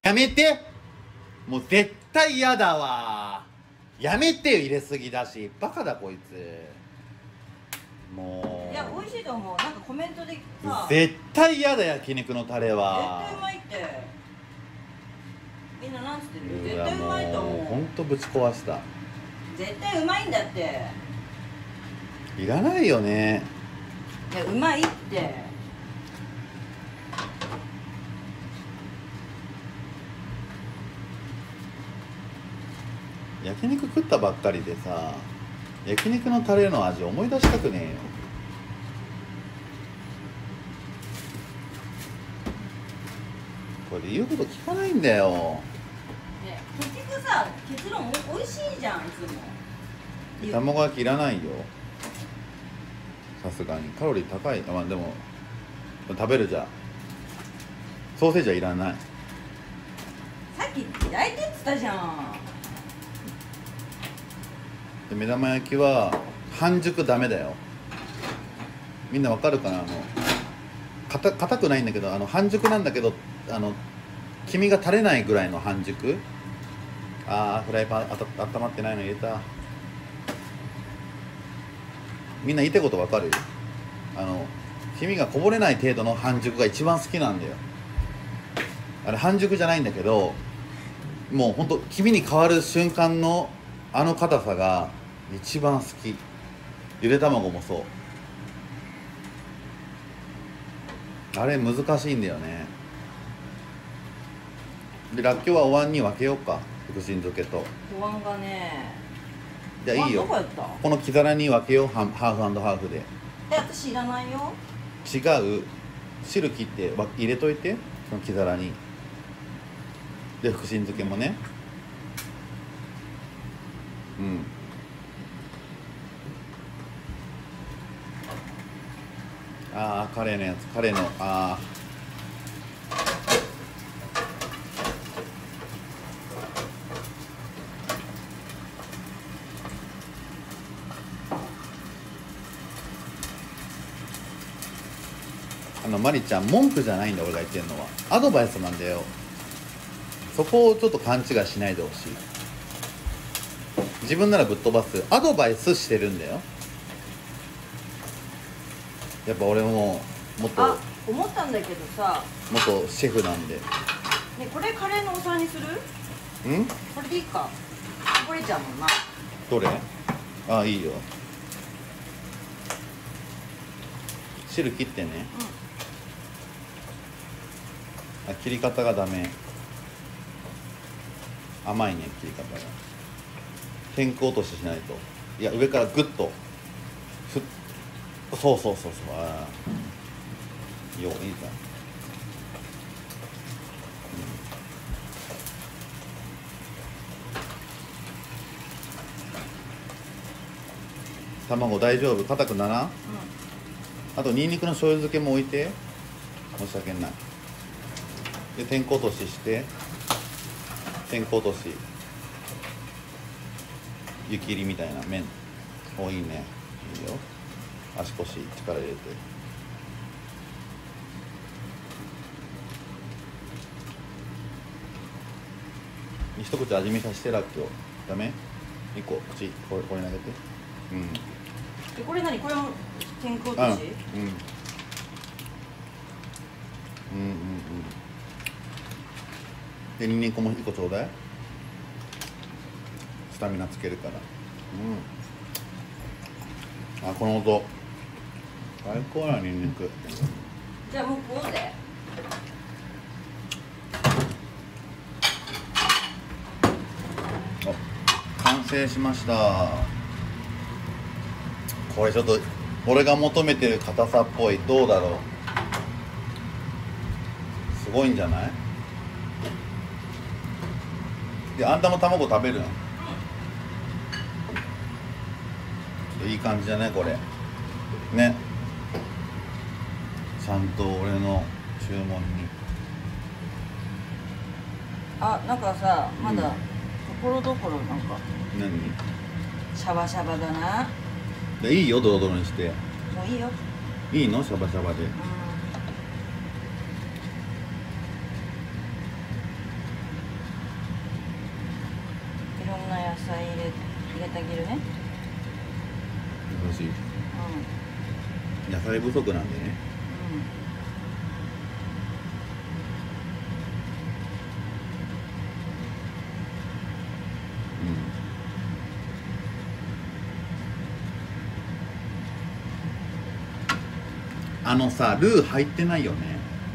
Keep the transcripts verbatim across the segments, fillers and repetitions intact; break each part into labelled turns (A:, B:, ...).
A: やめて、もう絶対嫌だわ。やめてよ、入れすぎだし。バカだこいつ。もう
B: いや、美味しいと思う。なんかコメントでさ、
A: 絶対嫌だ、焼肉のタレは。
B: 絶対うまいって。みんななんつってる？絶
A: うわ、
B: 対うまいと思う。
A: もうほんとぶち壊した。
B: 絶対うまいんだって。
A: いらないよね。
B: いや、うまいって。
A: 焼肉食ったばっかりでさ、焼肉のタレの味思い出したくねえよ。これ言うこと聞かないんだよ。
B: ね、結局さ、結論おいしいじゃん、いつも。
A: 卵焼きいらないよ。さすがにカロリー高い。まあでも食べるじゃん。ソーセージはいらない。
B: さっき焼いてって言ったじゃん。
A: で目玉焼きは半熟ダメだよ。みんなわかるかな。あの硬硬くないんだけど、あの半熟なんだけど、あの黄身が垂れないぐらいの半熟。あー、フライパンあた温まってないの入れた。みんな言いたいことわかる？あの黄身がこぼれない程度の半熟が一番好きなんだよ。あれ半熟じゃないんだけど、もうほんと黄身に変わる瞬間のあの硬さが一番好き。ゆで卵もそう。あれ難しいんだよね。でらっきょうはお椀に分けようか、福神漬けと。
B: お椀がね、
A: じゃあいいよ、
B: どこやった？
A: この木皿に分けよう。ハーフハーフで。
B: え、私いらないよ。
A: 違う、汁切ってわ入れといて、その木皿に。で福神漬けもね。うん。ああ、カレーのやつ、カレーの、ああ。あのマリちゃん、文句じゃないんだ俺が言ってるのは。アドバイスなんだよ。そこをちょっと勘違いしないでほしい。自分ならぶっ飛ばす。アドバイスしてるんだよ。やっぱ俺も元
B: あ、思ったんだけどさ、
A: 元シェフなんで。
B: ね、これカレーのお皿にする？
A: ん？
B: これでいいか。これじゃんもんな。
A: どれ？ああ、いいよ。汁切ってね。うん、あ、切り方がダメ。甘いね、切り方が。天候落とししないと。いや、上からグッとふっ、そうそうそうそう。ああ、よ、いいじゃん。うん、卵大丈夫？硬くならん？うん、あとニンニクの醤油漬けも置いて。申し訳ない。で天候落としして、天候落とし湯切りみたいな麺。お、いいね、いいよ。足腰力入れて。一口味見させて。らっきょうダメ？一個口これこれ投げて。うん。
B: え、これ何？これも天候落とし？
A: うん。うんうんうん。でニンニクも一個ちょうだい。スタミナつけるから。うん。あ、この音最高なニンニク。
B: じゃあもうこうで。
A: 完成しました。これちょっと俺が求めてる硬さっぽい。どうだろう。すごいんじゃない？で、あんたも卵食べるの？いい感じだね、これね。ちゃんと俺の注文に。
B: あ、なんかさ、まだところどころなんか
A: 何？
B: シャバシャバだな。
A: でいいよ、ドロドロにして。
B: もういいよ。
A: いいの？シャバシャバで。
B: うん、 てあげるね。
A: 私
B: う
A: 野菜不足なんでね。
B: んうん
A: うんあのさルー入ってないよね。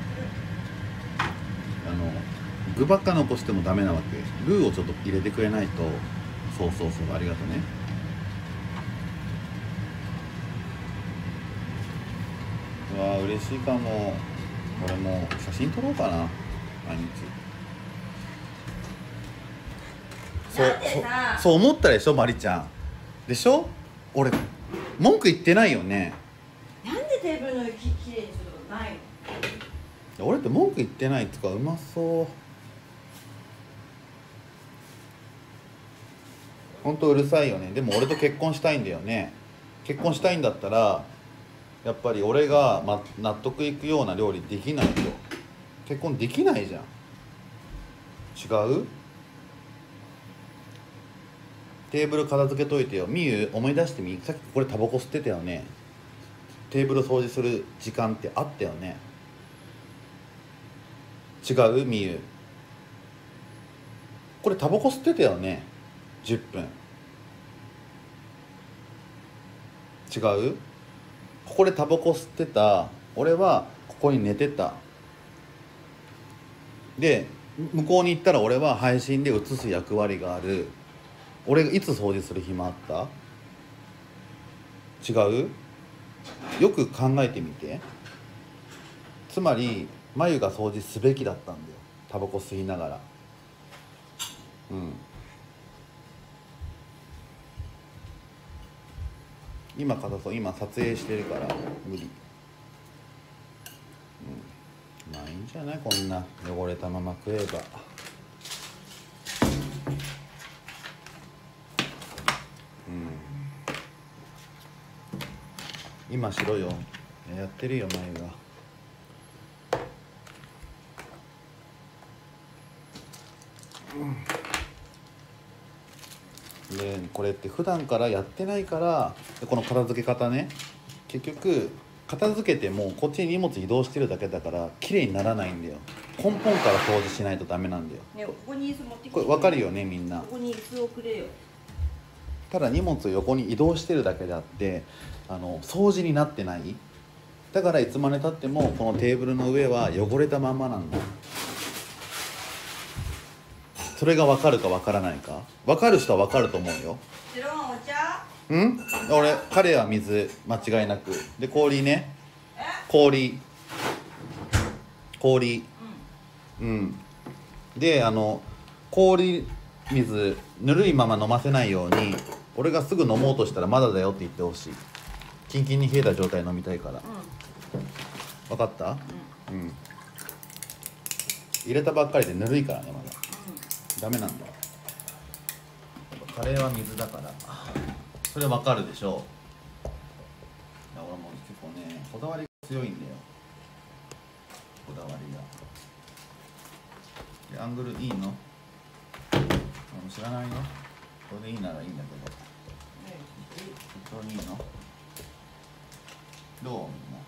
A: あの具ばっか残してもダメなわけ。ルーをちょっと入れてくれないと。そうそうそう、ありがとうね。うわー嬉しいかも。俺も写真撮ろうかな毎日。そう
B: だってさ
A: そそう思ったでしょマリちゃんでしょ。俺文句言ってないよね。
B: なんでテーブルの上ききれいにすることないの？
A: 俺って文句言ってないっていうかうまそう。ほんとうるさいよね。でも俺と結婚したいんだよね。結婚したいんだったらやっぱり俺が、ま、納得いくような料理できないと結婚できないじゃん。違う？テーブル片付けといてよ。みゆ思い出してみ。さっきこれタバコ吸ってたよね。テーブル掃除する時間ってあったよね。違う？みゆこれタバコ吸ってたよね。じゅっぷん。違う？ここでタバコ吸ってた。俺はここに寝てた。で向こうに行ったら俺は配信で映す役割がある。俺がいつ掃除する暇あった？違う？よく考えてみて。つまり眉が掃除すべきだったんだよ。タバコ吸いながら。うん今かたそう。今撮影してるから無理。うんまあいいんじゃない。こんな汚れたまま食えば。うん今しろよ。やってるよ眉が。でこれって普段からやってないからでこの片付け方ね結局片付けてもこっちに荷物移動してるだけだから綺麗にならないんだよ。根本から掃除しないとダメなんだよ。
B: ね、ここに椅子持ってきて。
A: これ分かるよねみんな。
B: ここに椅子をくれよ。
A: ただ荷物を横に移動してるだけであってあの掃除になってない。だからいつまでたってもこのテーブルの上は汚れたまんまなんだ。それが分かるか分からないか。分かる人は分かると思うよ。
B: 白のお茶？
A: うん俺彼は水間違いなくで氷ね。氷氷
B: うん
A: うんであの氷水ぬるいまま飲ませないように俺がすぐ飲もうとしたらまだだよって言ってほしい。キンキンに冷えた状態飲みたいから。
B: う
A: 分かった？
B: んうん
A: うん入れたばっかりでぬるいからねまだダメなんだ。カレーは水だからそれ分かるでしょう。いや俺も結構ねこだわりが強いんだよ。こだわりが。でアングルいいの？もう知らないよ。これでいいならいいんだけど本当にいいの？どうみんな。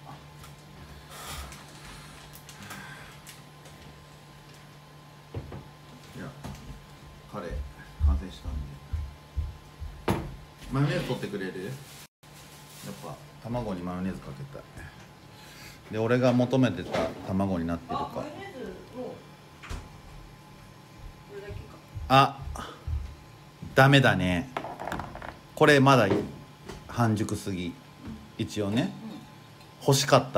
A: いやカレー完成したんでマヨネーズ取ってくれる？やっぱ卵にマヨネーズかけたい。で俺が求めてた卵になってるか。
B: あ、マヨネーズもうこれだけか。
A: あダメだね。これまだ半熟すぎ。一応ね欲しかった。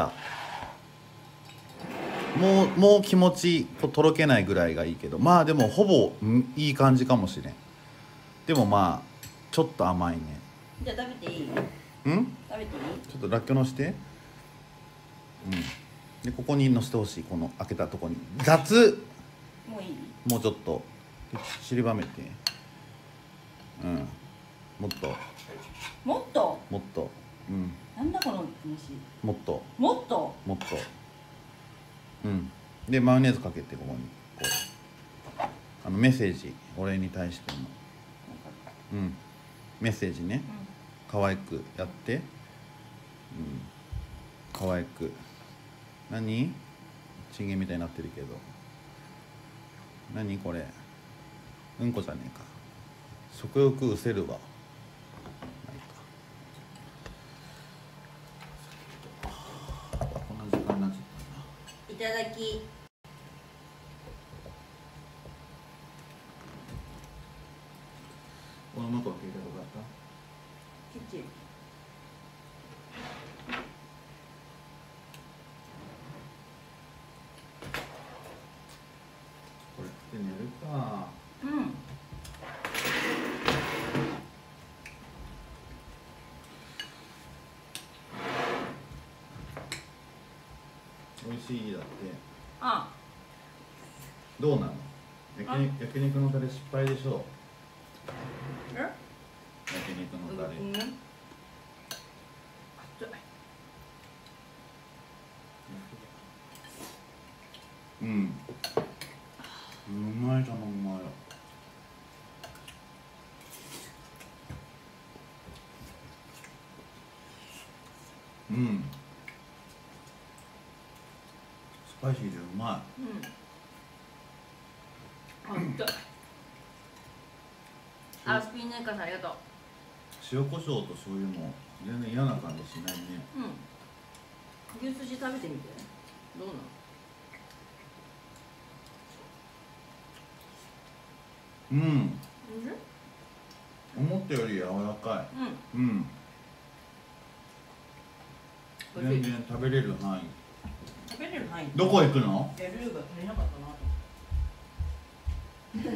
A: もうもう気持ちこうとろけないぐらいがいいけどまあでもほぼんいい感じかもしれん。でもまあちょっと甘いね。
B: じゃあ食べていい？
A: うん
B: 食べていい？
A: ちょっとらっきょうのしてうんでここにのせてほしい。この開けたとこに雑
B: もういい？
A: もうちょっと散りばめてうんもっと
B: もっと？
A: もっとうん
B: なんだこの飯。
A: もっと
B: もっと？
A: もっとうんでマヨネーズかけてここにこうあのメッセージ俺に対してのうんメッセージね、可愛くやって、うん、可愛く。何チンゲンみたいになってるけど、何これ、うんこじゃねえか。食欲うせるわ。こんな時間になっちゃったな。
B: いただき。
A: この向こう聞いたことあった？
B: キッチン。
A: これ食って寝るか。
B: うん。
A: 美味しいだって。
B: あ。
A: どうなの？焼肉、焼肉のタレ失敗でしょう。
B: え？
A: 焼肉のタレ。
B: うん。熱い。
A: うん。うまい、卵うまい。うん。スパイシーでうまい。
B: うん。熱い。あ、スピンネーカーさんありがとう。
A: 塩コショウと醤油も全然嫌な感じしないね。
B: うん。牛すじ食べてみて。どうなの？
A: うん。
B: うん。
A: 思ったより柔らかい。
B: うん。
A: うん。全然食べれる範囲。
B: 食べれる範囲。
A: どこ行くの？
B: いや、ルーが足りなかったなと思って。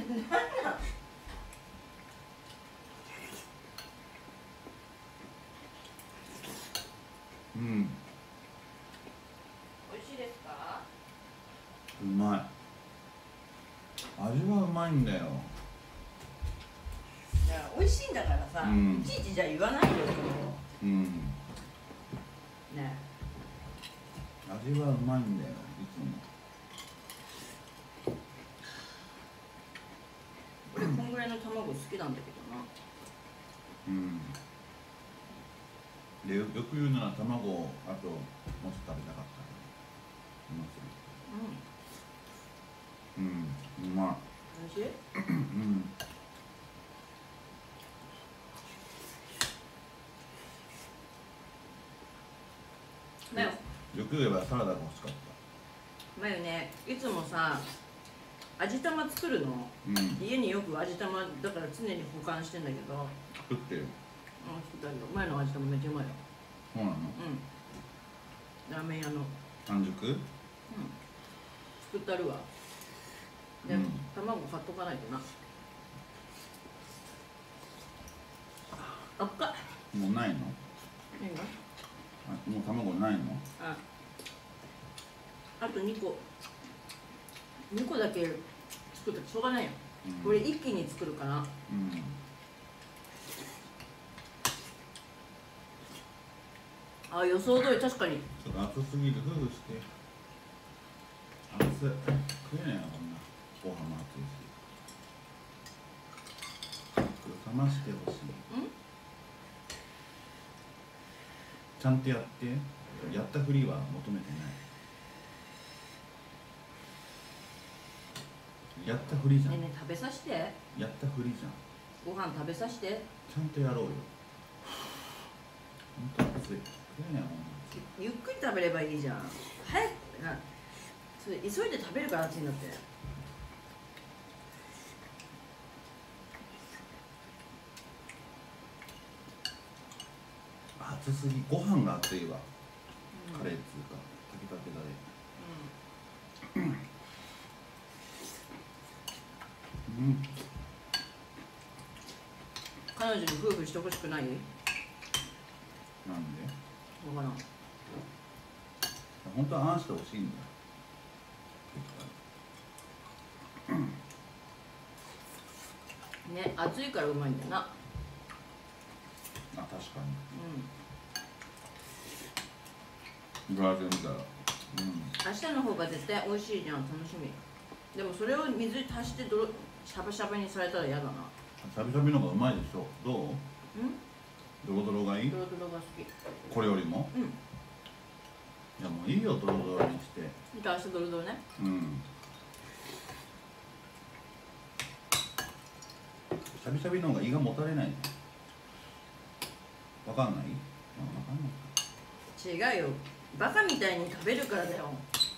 A: うん。
B: 美味しいですか？
A: うまい。味はうまいんだよ。
B: いや、美味しいんだからさ、うん、いちいちじゃ言わないよ。
A: うん。
B: ね。
A: 味はうまいんだよ、いつも。
B: 俺こんぐらいの卵好きなんだけどな。
A: うん。で、よく言うなら卵をあともうちょっと食べたかった。うん。うん、うまい。
B: 美味しい？
A: うん。
B: だよ。
A: よく言えばサラダが欲しかった。
B: まゆね、いつもさ、味玉作るの、うん、家によく味玉だから常に保管してんだけど。
A: 作ってる。
B: うん、作ったけど、前の味玉めっちゃうまいよ。
A: そうなの？うん。
B: ラーメン屋の。
A: 半熟？うん。
B: 作ったるわ。で、うん、卵買っとかないとな。あっか。
A: もうないの？
B: 何が？
A: あ、もう卵ないの？
B: あ。あとにこ。にこだけ作ったらしょうがないよ。うん、これ一気に作るから。うん。あ、予想通り確かに。
A: ちょっと熱すぎる、夫婦して。熱い。食えないな、こんな。ご飯も熱いし。冷ましてほしい。ん？ちゃんとやって。やったふりは求めてない。やったふりじゃん。
B: ねえねえ、食べさせて。
A: やったふりじゃん。
B: ご飯食べさせて。
A: ちゃんとやろうよ。ほんと熱い。
B: ゆっくり食べればいいじゃん。早くな。それ急いで食べるから熱いんだって。
A: 熱すぎ、ご飯が熱いわ。うん、カレーっつうか炊きたてだね。うん。うん。
B: 彼女に夫婦してほしくない？なんで？わからん。
A: 本当はあんしてほしいんだよ。
B: ね、熱いからうまいんだよな。あ、
A: 確かに。言われてみたら。うん。
B: 明日の方が絶対美味しいじゃん、楽しみ。でもそれを水に足してどろシャバシャバにされたら嫌だな。
A: シャビシャビの方がうまいでしょ。どう？
B: う
A: ドロドロがいい？
B: ドロドロが好き。
A: これよりも？
B: うん。
A: いやもういいよ、ドロドロにして。
B: じゃあ明日ドロドロね。
A: うん。しゃびしゃびの方が胃がもたれない。わかんない？わかんない
B: か。違うよ。バカみたいに食べるからだよ。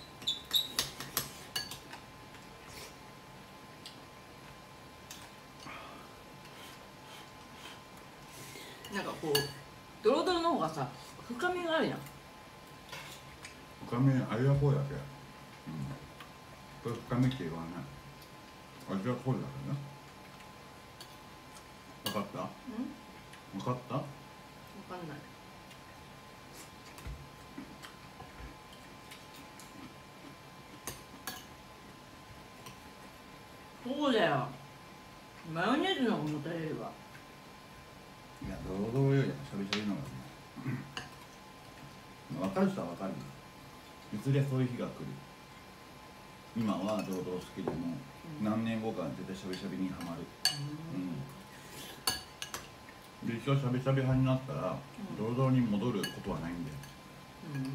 B: なんかこうドロドロの方がさ深みがあるやん。
A: 深み、味は濃いだけ。うん。これ深みって言わない。味は濃いだけね。わかった？
B: うん？
A: わかった？
B: わかんない。そうだよ。マヨネーズの方がもたれるわ。
A: いや、ドロドロよりしゃびしゃびの方がね。分かる人は分かるよ。いずれそういう日が来る。今はドロドロ好きでも、うん、何年後か絶対しゃびしゃびにはまる。うん、で一応しゃびしゃび派になったら、うん、ドロドロに戻ることはないんだよ。うん、うん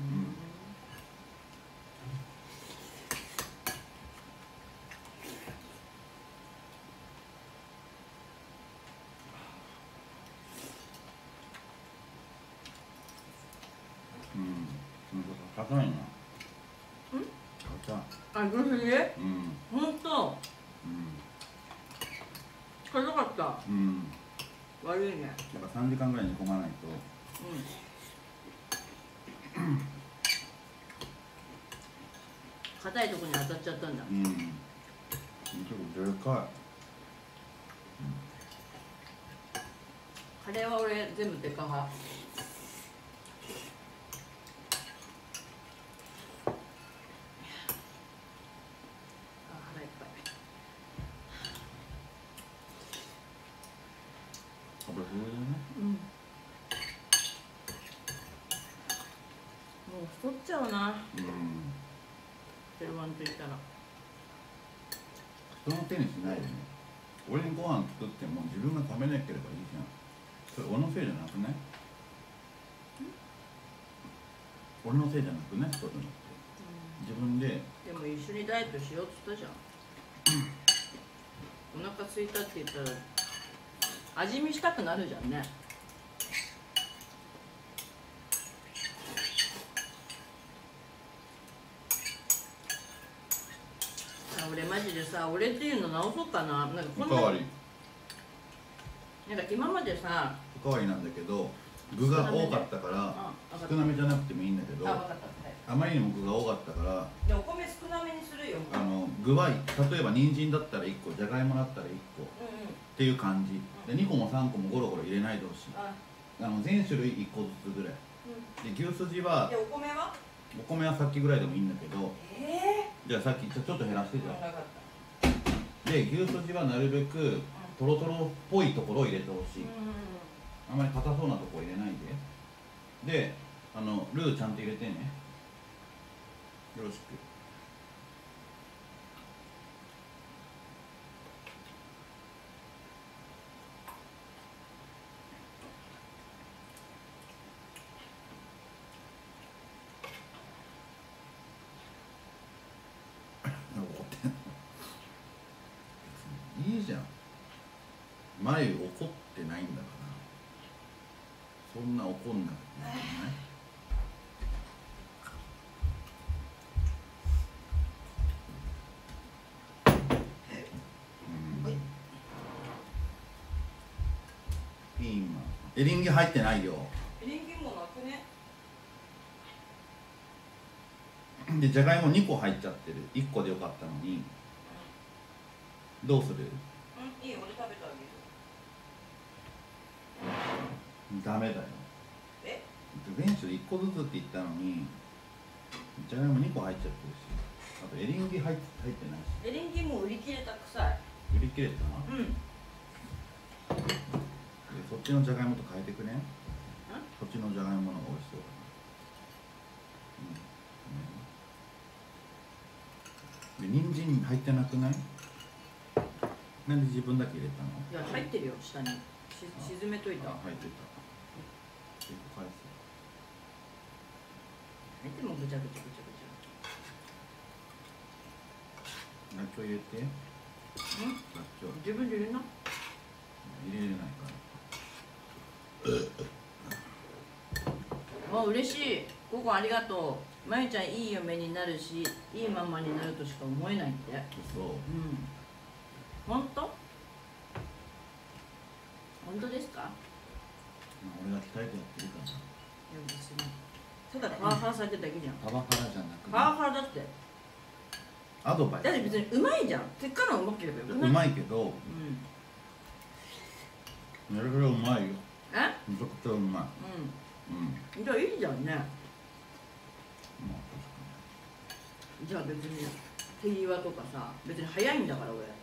A: うん、硬いな。うん？硬い。
B: あ、どうする？うん。ほんと。うん。硬かった。うん。悪いね。
A: やっぱ三時間ぐらい煮込まないと。
B: うん。硬いとこに当たっちゃったんだ。うん。
A: 結構でかい。
B: カレーは俺全部デカ派。うん、もう太っちゃうな。うん。ゼロワンと言ったら。
A: 人の手にしないでね。俺にご飯作っても自分が食べなければいいじゃん。それ俺のせいじゃなくね？俺のせいじゃなくね、そうじゃなくて。自分で。
B: でも一緒にダイエットしようって言ったじゃん。お腹空いたって言ったら味見したくなるじゃんね。俺マジでさ、俺っていうの直そうかな。なんかこんな
A: おかわり。
B: なんか今までさ、
A: おかわりなんだけど具が多かったから少なめじゃなくてもいいんだけど、あまりにも具が多かったから
B: でお米少なめにするよ。
A: あの具は例えば人参だったらいっこ、じゃがいもだったらいっこ、うん、うん、っていう感じでにこもさんこもゴロゴロ入れないでほしい。あの全種類いっこずつぐらい、うん、で牛すじは
B: でお米は
A: お米はさっきぐらいでもいいんだけど、えー、じゃあさっきちょっと減らしてじゃん。で牛すじはなるべくトロトロっぽいところを入れてほしい、うん、あんまり硬そうなところ入れないで。であのルーちゃんと入れてね、よろしく。いいじゃん。前怒ってないんだからそんな怒んなくていいんじゃない？ピーマン、エリンギ入ってないよ。
B: エリンギもなくね。
A: でじゃがいもにこ入っちゃってる。いっこでよかったのに、うん、どうする？うん、
B: いいよ、俺食べてあげる。
A: ダメだよ。
B: え？
A: 全種いっこずつって言ったのにじゃがいもにこ入っちゃってるし、あとエリンギ入って、入ってないし。
B: エリンギも売り切れたくさい。
A: 売り切れたな。うん。そっちのじゃがいもと変えてくね。そっちのじゃがいもの方が美味しそうだな。うん。で、人参入ってなくない？なんで自分だけ入れたの？
B: いや、入ってるよ、下に。 し沈めといた。
A: あ、入ってた。結構返す。
B: いつもぐちゃぐちゃぐちゃ
A: ラッキョ入れて。
B: ぐちゃ。ん？
A: ラッキョ。
B: 自分で入れな。
A: 入れれないから。
B: あ、嬉しい。ここありがとう。まゆちゃんいい嫁になるし、いいママになるとしか思えないって。
A: そう。
B: うん。本当？本当ですか？
A: まあ、俺が鍛えてやってるからさ。
B: いや別に。ただパワハラされてるだけじゃん。
A: パワハラじゃなくて。
B: パワハラだって。
A: アドバイス。
B: だって別にうまいじゃん。せっかくのうまければよくない？
A: うまいけど。
B: うん。
A: めちゃくちゃうまいよ。
B: え？
A: めちゃくちゃうまい。
B: うん。
A: うん。
B: じゃあいいじゃんね。
A: まあ、
B: じゃあ別に手際とかさ、別に早いんだから俺。
A: うん。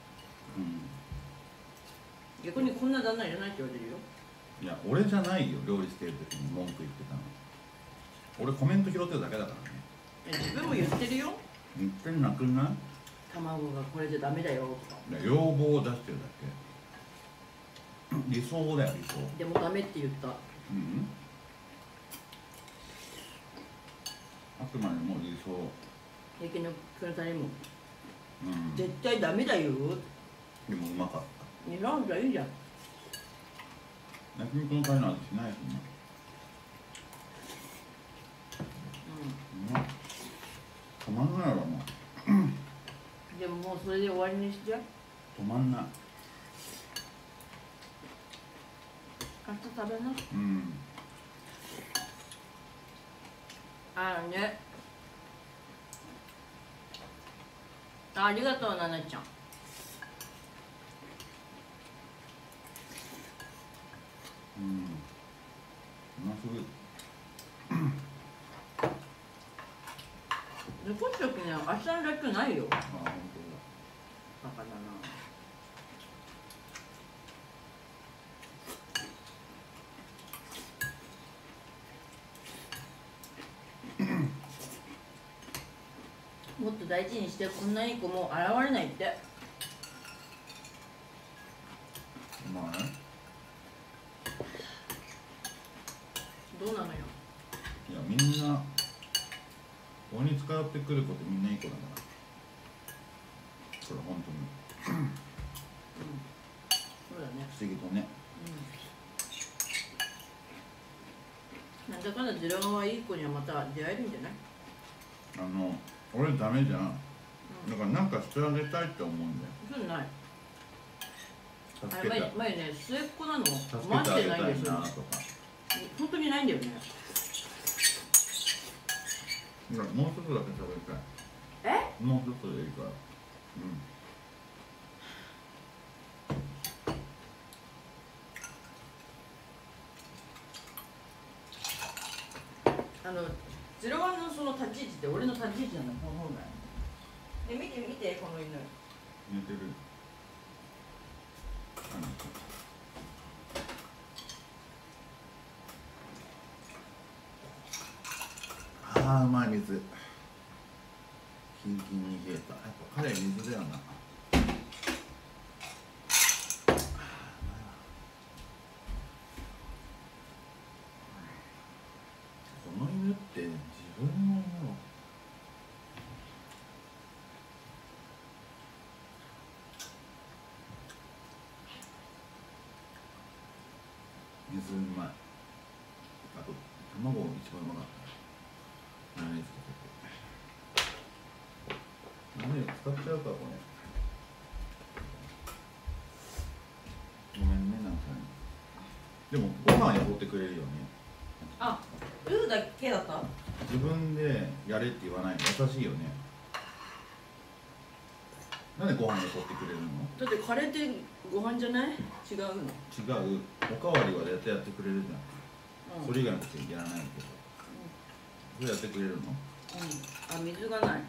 B: 逆にこんな旦那いらないって言われるよ。
A: いや、俺じゃないよ、料理してる時に文句言ってたの。俺コメント拾ってるだけだからね。
B: え、自分も言ってるよ。
A: 言ってなくない？
B: 卵がこれじゃダメだよとか。
A: 要望を出してるだけ。理想だよ、理想。
B: でもダメって言った。
A: うん。あくまでも理想。
B: 平均のくれたりも、
A: うん。
B: 絶対ダメだよ。
A: でもうまかった。
B: にらんじゃいいじゃん。
A: 焼肉のタレの味しないしな。うん。止まんないわもう。
B: でももうそれで終わりにしちゃう。
A: 止まんない。
B: 明日食べな。
A: うん。
B: ああね。あ、ありがとうななちゃん。
A: うん。うますぎる。
B: 残しておくね、明日のラッキョないよ。
A: あ、本当だ。
B: バカだな。もっと大事にして、こんないい子もう現れないって。
A: まあね。
B: どうなのよ。
A: いや、みんな俺に近寄ってくる子ってみんないい子だからそれ本当に
B: うん、そうだね。
A: 不思議とね。
B: うん、なんだかんだゼロワンはいい子にはまた出会えるんじゃない？
A: あの俺ダメじゃん、
B: うん、
A: だからなんかしてあげたいって思うんだよ。
B: そうない。
A: 助けて
B: あれ前前ね、末っ子なの
A: 助けて
B: マジ
A: あげたい
B: でないんですよ。
A: なとか。
B: 本当にないんだよね。
A: いや、もう一つだけ喋りたい。
B: え？
A: もう一つでいいから。
B: あのゼロワンのその立ち位置って俺の立ち位置なの、この本来。え、見て見てこの犬。
A: 寝てる。ああ、うまい水。キンキンに冷えた。やっぱ彼水だよな。この犬って自分の犬を水うまい。あと卵も一番うまかった。マヨネーズかけて。マヨネーズ使っちゃうかこれ。ごめんね、なんかね。でもご飯やってくれるよね。
B: あ、ルーだけだった？
A: 自分でやれって言わないの優しいよね。なんでご飯やってくれるの？
B: だってカレーってご飯じゃない？違うの？
A: 違う。おかわりはやってやってくれるじゃん。
B: うん、
A: それ以外のことやらないけど。それやってくれるの？
B: うん、あ、水がない。あ、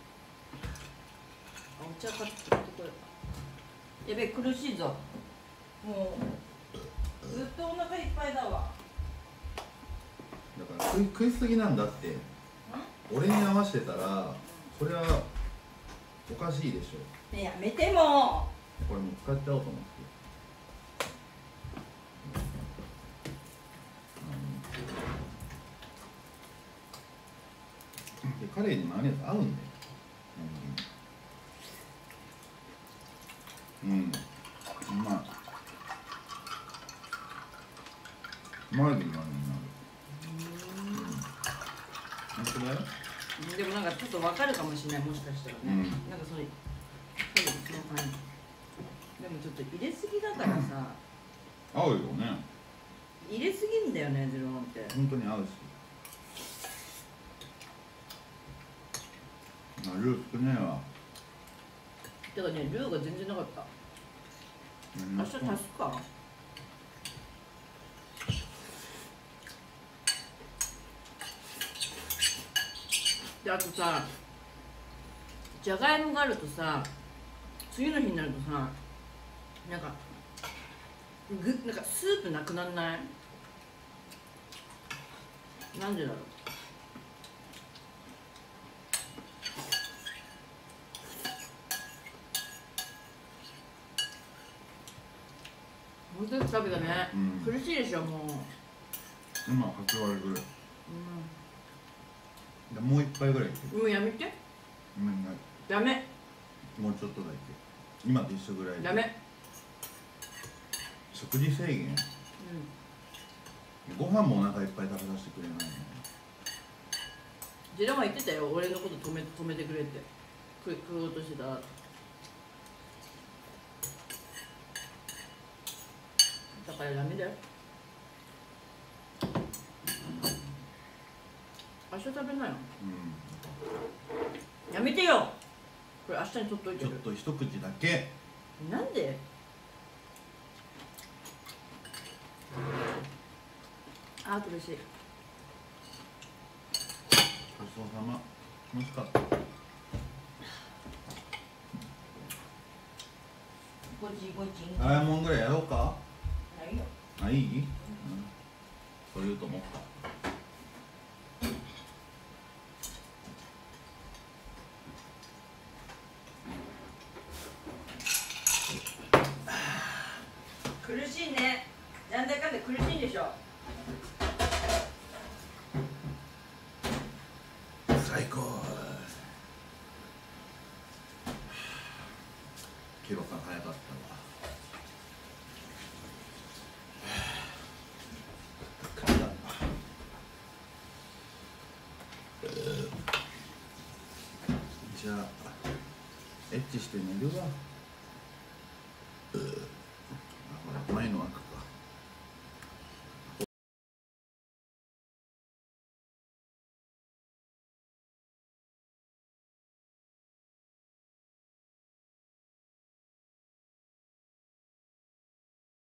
B: お茶買ってこれ。やべえ、苦しいぞ。もうずっとお腹いっぱいだわ。
A: だから食い食いすぎなんだって。俺に合わせてたらそれはおかしいでしょ。
B: ね、やめても。
A: これもう使っちゃおうと思って。 カレーにマヨネーズ合うんだよ。うん、うん、うまい。マヨネーズになる。本当だよ。
B: でもなんかちょっとわかるかもしれない、もしかしたらね、
A: うん、
B: なんかそれ多分その感じ。でもちょっと入れすぎだからさ、
A: 合うよね。
B: 入れすぎんだよね、ゼロワンって
A: 本当に合うし。まあ、ルー少ねえわ。
B: だからね、ルーが全然なかった。明日足すか。で、あとさ、じゃがいもがあるとさ、次の日になるとさ、なんかぐなんかスープなくなんない？なんでだろう。もう一つ食べたね、
A: うん、
B: 苦しいでしょもう。
A: 今はち割ぐらい。
B: うん、
A: もう一杯ぐらいいける。
B: もうやめて。
A: うん、
B: ダメ。
A: もうちょっとだけ。今と一緒ぐらい。
B: ダメ。
A: 食事制限。うん、ご飯もお腹いっぱい食べさせてくれないの。
B: ジェラマ言ってたよ、俺のこと止め止めてくれって食食おうとしてた。だからダメだよ。明日食べなよ。うん、やめてよ。これ明日にとっといてる。
A: ちょっと一口だけ。
B: なんで？あー苦しい。
A: ごちそうさま。楽しかった。
B: ごちごち。
A: 洗い物ぐらいやろうか。
B: ないよ。
A: あ、いい？うん、そう言うと思った。
B: 苦しいね。なんだかんだ苦しいんでしょ。
A: 最高。ケロさん早かったわ。じゃあエッチして寝るわ。